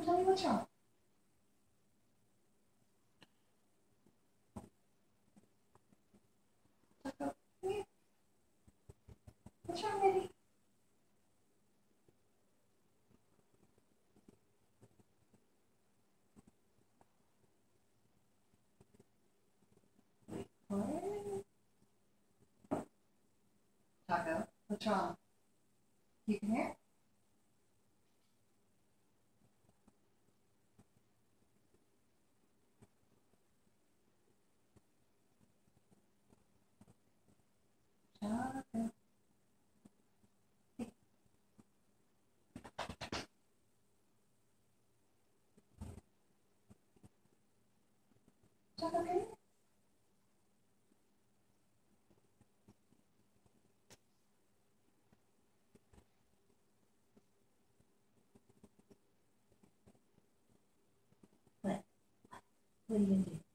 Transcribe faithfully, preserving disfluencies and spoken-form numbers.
come tell me what's wrong. Chaco, come here. What's wrong, baby? What? Chaco, what's wrong? You come here. Chaco. Chaco, come here. What? What are you gonna do?